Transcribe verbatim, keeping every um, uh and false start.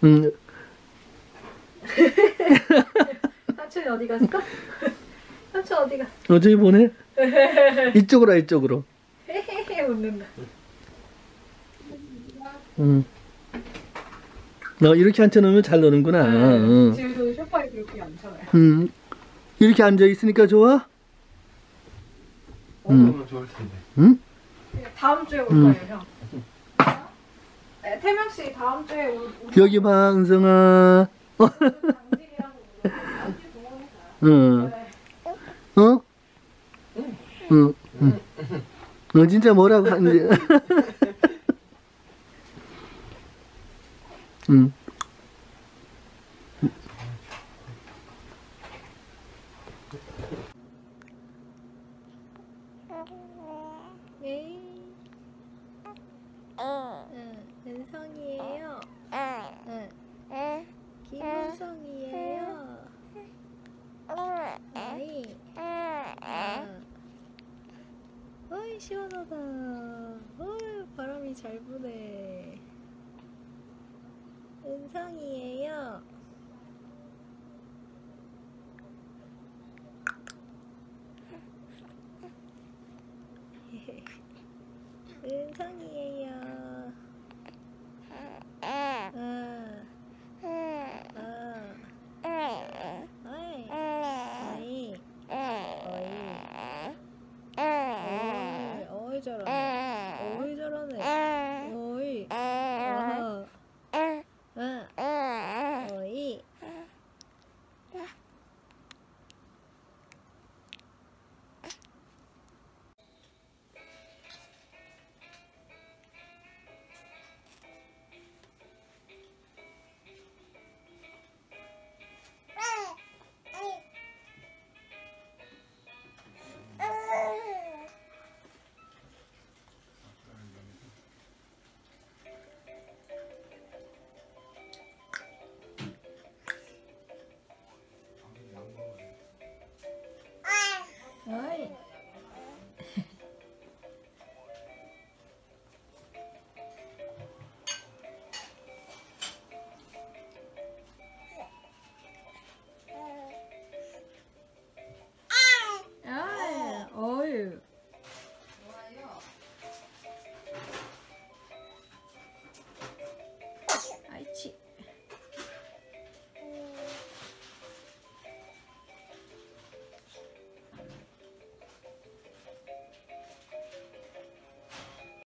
응. 삼촌이 어디 갔어? 삼촌 어디 갔어? 어, 저기 보네. 이쪽으로 와, 이쪽으로. 헤헤헤 웃는다. 응. 너 이렇게 앉혀놓으면 잘 노는구나. 네. 응. 집에서도 소파에 그렇게 앉혀놔요. 응. 이렇게 앉아 있으니까 좋아? 어, 그러면 좋을 텐데. 응? 다음 주에 올 음. 거예요, 형. 네, 태명 씨 다음 주에 올. 여기 봐, 은성아. 당직이랑 당직 동원해서. 응. 네. 어? 응. 응. 너 진짜 뭐라고 하는지. 응. 네. 응, 은성이에요. 응. 김은성이에요. 아이. 응. 어이, 시원하다. 어이, 바람이 잘 부네. 은성이에요. 은성이.